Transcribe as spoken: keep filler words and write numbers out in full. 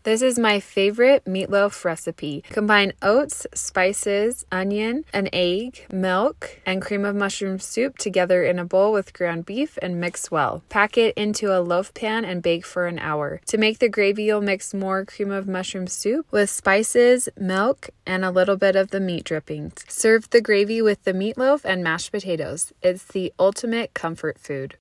This is my favorite meatloaf recipe. Combine oats, spices, onion, an egg, milk, and cream of mushroom soup together in a bowl with ground beef and mix well. Pack it into a loaf pan and bake for an hour. To make the gravy, you'll mix more cream of mushroom soup with spices, milk, and a little bit of the meat drippings. Serve the gravy with the meatloaf and mashed potatoes. It's the ultimate comfort food.